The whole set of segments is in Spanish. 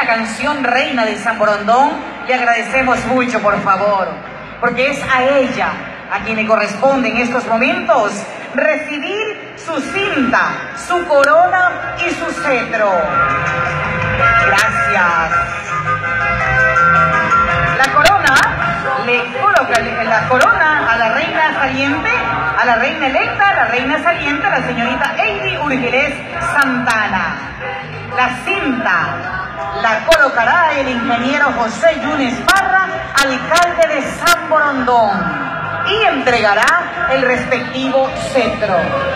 canción Reina de San Borondón, le agradecemos mucho, por favor, porque es a ella a quien le corresponde en estos momentos recibir su cinta, su corona y su cetro. Gracias. La corona le coloca la corona a la reina saliente, a la reina electa, la reina saliente, la señorita Eidy Urgilés Santana. La cinta la colocará el ingeniero José Yunes Parra, alcalde de San Borondón, y entregará el respectivo cetro.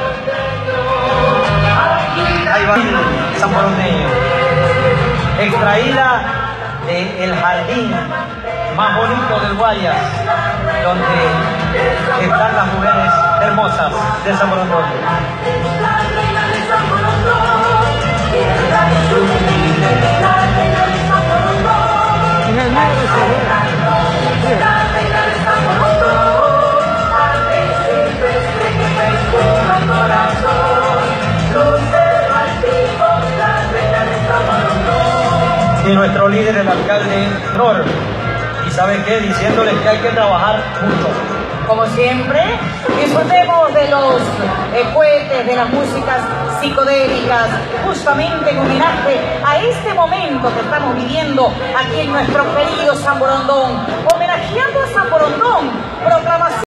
Ahí va el San Borondeño, extraída del jardín más bonito del Guayas, donde están las mujeres hermosas de San Borondón. Y nuestro líder, el alcalde Nor, y ¿sabe qué? Diciéndoles que hay que trabajar mucho. Como siempre, disfrutemos de los cohetes, de las músicas psicodélicas, justamente en homenaje a este momento que estamos viviendo aquí en nuestro querido San Borondón, homenajeando a San Borondón, proclamación.